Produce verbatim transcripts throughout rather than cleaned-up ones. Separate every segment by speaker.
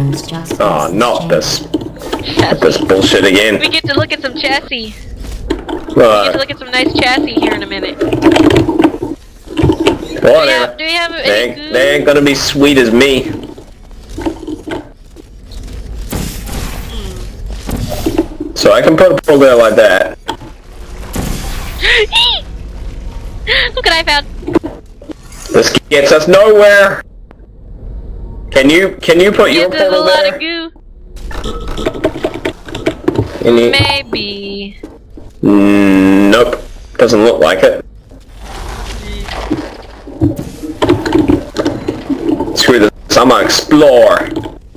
Speaker 1: Oh, not this. Not this bullshit again.
Speaker 2: We get to look at some chassis.
Speaker 1: Uh,
Speaker 2: we get to look at some nice chassis here in a minute.
Speaker 1: Whatever.
Speaker 2: Do we have, do we have any
Speaker 1: they, ain't,
Speaker 2: good?
Speaker 1: they ain't gonna be sweet as me. Hmm. So I can put a portal there like that.
Speaker 2: Look what I found.
Speaker 1: This gets us nowhere. Can you can you put your
Speaker 2: Gives us a
Speaker 1: portal
Speaker 2: lot
Speaker 1: there?
Speaker 2: of goo.
Speaker 1: Any...
Speaker 2: Maybe.
Speaker 1: Mm, nope. Doesn't look like it. Screw this. I'm gonna explore.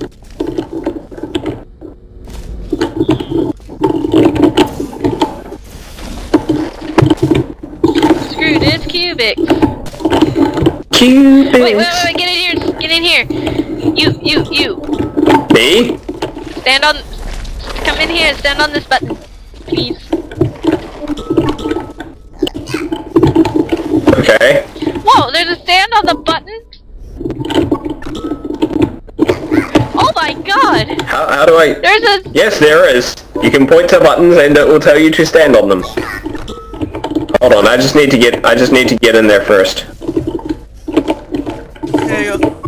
Speaker 2: Screw this cubic.
Speaker 1: Cubics.
Speaker 2: Wait, wait, wait, wait, get in here, get in here. You, you, you.
Speaker 1: Me?
Speaker 2: Stand on, come in here, stand on this button, please.
Speaker 1: Okay.
Speaker 2: Whoa, there's a stand on the button? Oh my god!
Speaker 1: How, how do I...
Speaker 2: There's a...
Speaker 1: Yes, there is. You can point to buttons and it will tell you to stand on them. Hold on, I just need to get, I just need to get in there first.
Speaker 2: There you go.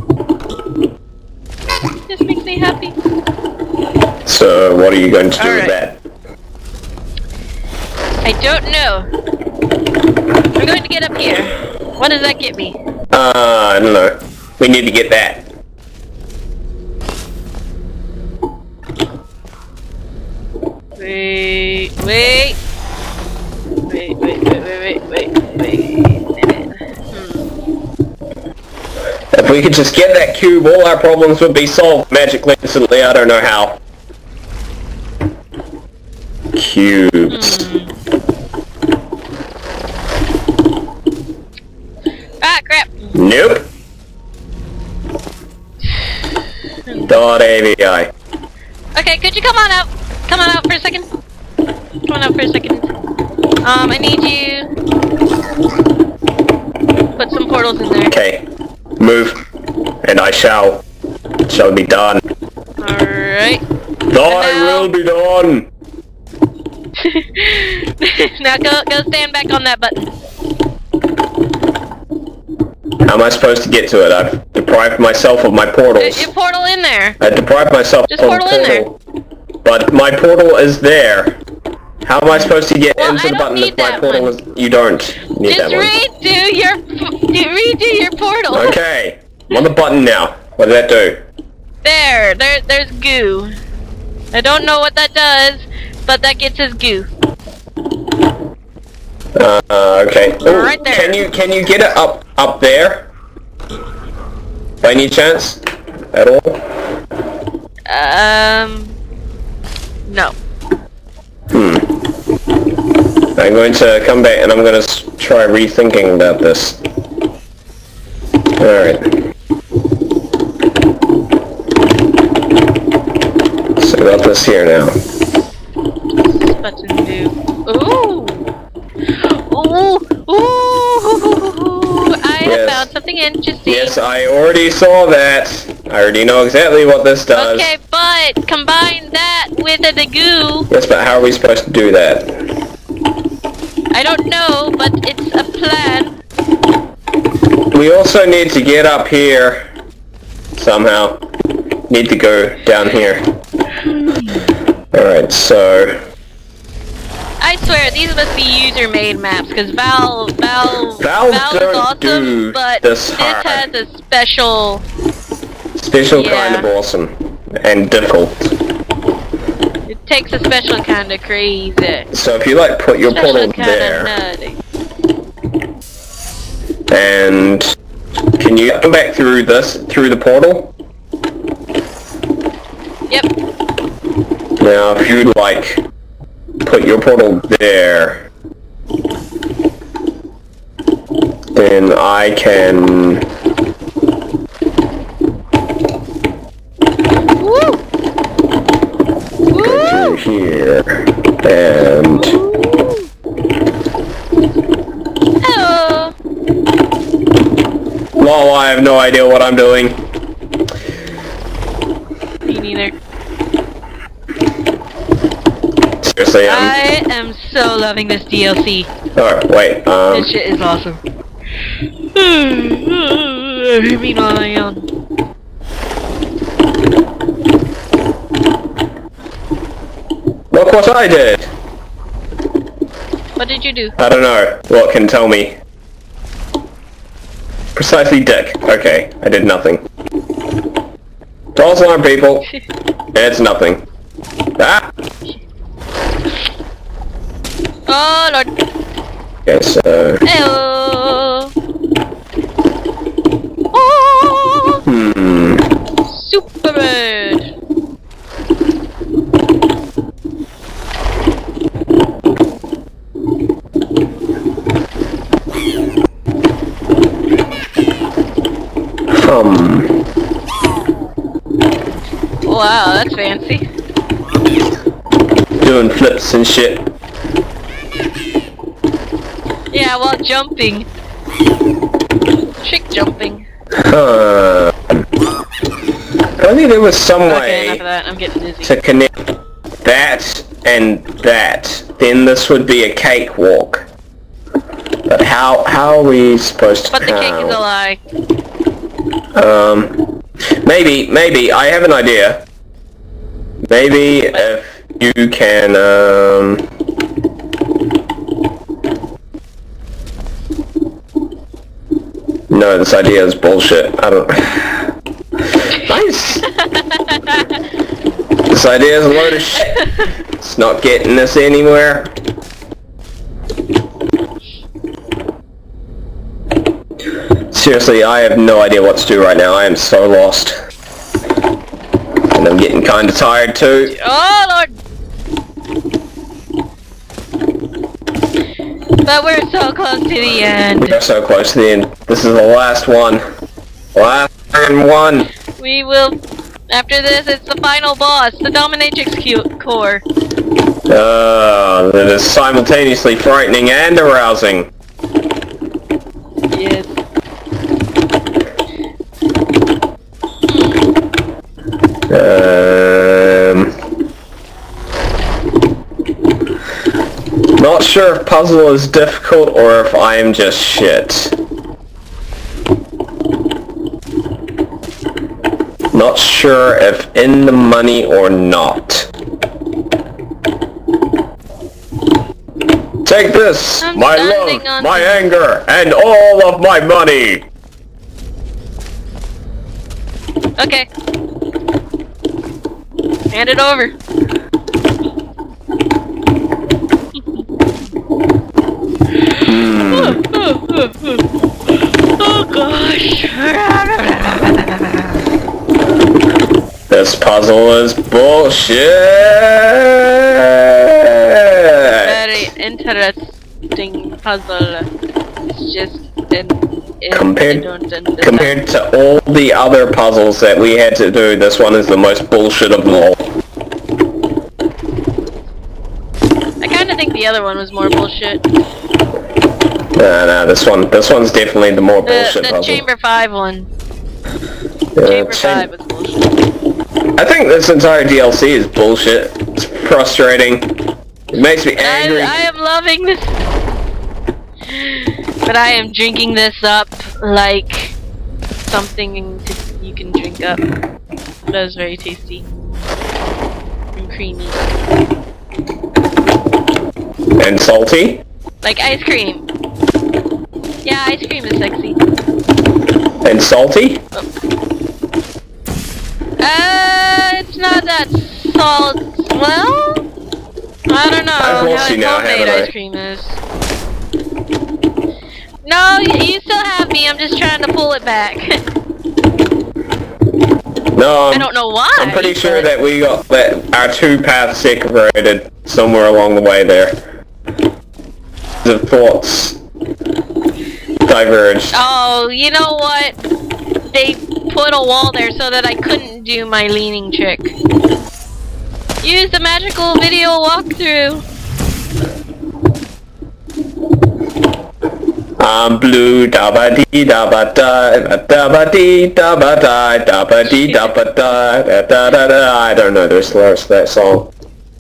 Speaker 2: This makes me happy.
Speaker 1: So, what are you going to do
Speaker 2: All
Speaker 1: with
Speaker 2: right.
Speaker 1: that?
Speaker 2: I don't know. We're going to get up here. What does that get me?
Speaker 1: Uh, I don't know. We need to get that.
Speaker 2: Wait, wait. Wait, wait, wait, wait, wait, wait, wait. Hmm.
Speaker 1: If we could just get that cube, all our problems would be solved magically instantly. I don't know how. Cubes.
Speaker 2: Hmm. Ah, crap.
Speaker 1: Nope. Dot A V I.
Speaker 2: Okay, could you come on out? Come on out for a second. Come on out for a second. Um, I need you. Put some portals in there.
Speaker 1: Okay. Move. And I shall. Shall be done.
Speaker 2: Alright.
Speaker 1: I will be done.
Speaker 2: Now go go stand back on that button.
Speaker 1: How am I supposed to get to it? I've deprived myself of my portals.
Speaker 2: You portal in there.
Speaker 1: I deprived myself
Speaker 2: Just
Speaker 1: of a
Speaker 2: portal in there.
Speaker 1: portal. But my portal is there. How am I supposed to get
Speaker 2: Well,
Speaker 1: into
Speaker 2: I
Speaker 1: the
Speaker 2: don't
Speaker 1: button
Speaker 2: need
Speaker 1: if my
Speaker 2: that
Speaker 1: portal
Speaker 2: one.
Speaker 1: is... You don't need
Speaker 2: Just
Speaker 1: that one.
Speaker 2: redo your redo your portal.
Speaker 1: Okay. I'm on the button now. What did that do?
Speaker 2: There, there, there's goo. I don't know what that does, but that gets us goo.
Speaker 1: Uh, uh, okay. Ooh,
Speaker 2: Right there.
Speaker 1: Can you can you get it up up there? By any chance? At all?
Speaker 2: Um, no.
Speaker 1: Hmm. I'm going to come back and I'm going to try rethinking about this. Alright. So about this here now.
Speaker 2: This button do. Ooh! Ooh! Ooh! I
Speaker 1: Yes.
Speaker 2: have found something interesting.
Speaker 1: Yes, I already saw that. I already know exactly what this does.
Speaker 2: Okay, but combine that with the goo.
Speaker 1: Yes, but how are we supposed to do that?
Speaker 2: I don't know, but it's a plan.
Speaker 1: We also need to get up here somehow. Need to go down here. Alright, so...
Speaker 2: I swear, these must be user-made maps, because Val, Val,
Speaker 1: Valve
Speaker 2: Val is
Speaker 1: don't
Speaker 2: awesome,
Speaker 1: do
Speaker 2: but
Speaker 1: this
Speaker 2: this
Speaker 1: hard.
Speaker 2: has a special...
Speaker 1: Special
Speaker 2: Yeah.
Speaker 1: kind of awesome. And difficult.
Speaker 2: It takes a special kind of crazy.
Speaker 1: So if you like put your
Speaker 2: Special
Speaker 1: portal
Speaker 2: kind
Speaker 1: there,
Speaker 2: of nutty.
Speaker 1: and can you come back through this, through the portal?
Speaker 2: Yep.
Speaker 1: Now if you'd like put your portal there, then I can...
Speaker 2: Woo! Woo!
Speaker 1: Through here, and...
Speaker 2: Hello!
Speaker 1: Well, I have no idea what I'm doing.
Speaker 2: Me neither.
Speaker 1: Seriously, um...
Speaker 2: I am so loving this D L C.
Speaker 1: Alright, wait, um...
Speaker 2: This shit is awesome. Meanwhile, I am.
Speaker 1: Look what I did!
Speaker 2: What did you do?
Speaker 1: I don't know. What can tell me? Precisely dick. Okay, I did nothing. False alarm, people. It's nothing. Ah!
Speaker 2: Oh lord.
Speaker 1: Okay, so...
Speaker 2: Heyo. Oh!
Speaker 1: Hmm...
Speaker 2: Super bird.
Speaker 1: Um...
Speaker 2: Wow, that's fancy.
Speaker 1: Doing flips and shit.
Speaker 2: Yeah, while jumping. Trick jumping.
Speaker 1: Huh... If only there was some
Speaker 2: Okay,
Speaker 1: way
Speaker 2: enough of that. I'm getting dizzy.
Speaker 1: to connect that and that, then this would be a cakewalk. But how how are we supposed to?
Speaker 2: But the cake is a
Speaker 1: how?
Speaker 2: lie.
Speaker 1: Um, maybe maybe I have an idea. Maybe if you can um. No, this idea is bullshit. I don't. Nice. This idea is a load of shit. It's not getting us anywhere. Seriously, I have no idea what to do right now. I am so lost. And I'm getting kinda tired too.
Speaker 2: Oh lord! But we're so close to the end.
Speaker 1: We are so close to the end. This is the last one. Last one.
Speaker 2: We will... After this, it's the final boss, the Dominatrix Q core.
Speaker 1: Uh, that is simultaneously frightening and arousing.
Speaker 2: Yes.
Speaker 1: Um, not sure if puzzle is difficult or if I am just shit. Not sure if in the money or not. Take this,
Speaker 2: I'm
Speaker 1: my
Speaker 2: standing
Speaker 1: love,
Speaker 2: on
Speaker 1: my
Speaker 2: this.
Speaker 1: anger, and all of my money!
Speaker 2: Okay. Hand it over.
Speaker 1: Hmm.
Speaker 2: Oh gosh.
Speaker 1: This puzzle is bullshit!
Speaker 2: Very interesting puzzle. It's just an, it,
Speaker 1: Compared,
Speaker 2: I don't understand.
Speaker 1: compared to all the other puzzles that we had to do, this one is the most bullshit of them all.
Speaker 2: I kind of think the other one was more bullshit.
Speaker 1: No, no, this one, this one's definitely the more
Speaker 2: The,
Speaker 1: bullshit
Speaker 2: the
Speaker 1: puzzle.
Speaker 2: Chamber five one.
Speaker 1: Yeah,
Speaker 2: Chamber
Speaker 1: Cham-
Speaker 2: five was bullshit.
Speaker 1: I think this entire D L C is bullshit. It's frustrating. It makes me
Speaker 2: I,
Speaker 1: angry.
Speaker 2: I am loving this. But I am drinking this up like something to, you can drink up. That was very tasty. And creamy.
Speaker 1: And salty.
Speaker 2: Like ice cream. Yeah, ice cream is sexy.
Speaker 1: And salty.
Speaker 2: Uh, it's not that salt. Well, I don't know
Speaker 1: I've lost
Speaker 2: how
Speaker 1: you now,
Speaker 2: homemade
Speaker 1: haven't I?
Speaker 2: ice cream is. No, you, you still have me. I'm just trying to pull it back.
Speaker 1: No,
Speaker 2: I
Speaker 1: I'm,
Speaker 2: don't know why.
Speaker 1: I'm pretty sure
Speaker 2: but-
Speaker 1: that we got that our two paths separated somewhere along the way there. The thoughts diverged.
Speaker 2: Oh, you know what? They put a wall there so that I couldn't do my leaning trick. Use the magical video walkthrough.
Speaker 1: I'm blue, da ba dee da ba da da ba dee da ba da da ba dee da ba da da da da da. I don't know the lyrics to that song.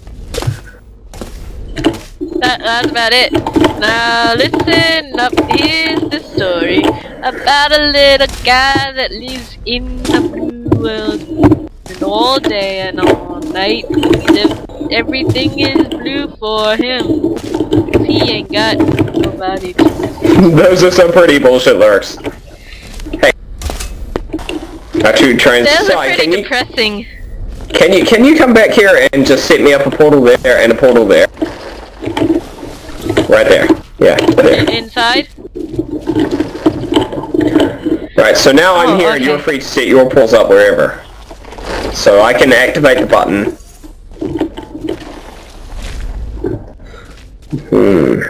Speaker 2: That, that's about it. Now listen up, here's the story about a little guy that lives in the blue world. And all day and all night, everything is blue for him. He ain't got nobody to
Speaker 1: Those are some pretty bullshit lyrics. Hey. Actually, trying to
Speaker 2: Those are pretty
Speaker 1: can you,
Speaker 2: depressing.
Speaker 1: can you can you come back here and just set me up a portal there and a portal there? Right there. Yeah, there.
Speaker 2: Inside?
Speaker 1: Right, so now
Speaker 2: Oh,
Speaker 1: I'm here
Speaker 2: okay.
Speaker 1: and you're free to set your portals up wherever. So I can activate the button. Hmm.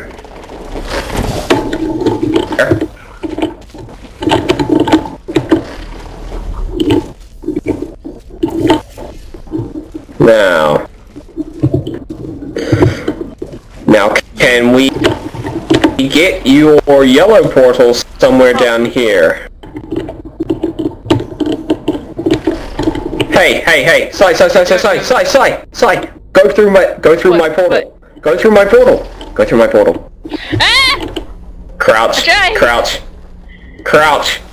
Speaker 1: Now. Now, can we get your yellow portals somewhere down here? Hey, hey, hey! Sai, Sai, Sai, Sai, Sai, Sai, Sai, Sai! Go through my, go through
Speaker 2: What?
Speaker 1: my portal.
Speaker 2: What?
Speaker 1: Go through my portal. Go through my portal.
Speaker 2: Ah!
Speaker 1: Crouch.
Speaker 2: I tried.
Speaker 1: Crouch. Crouch.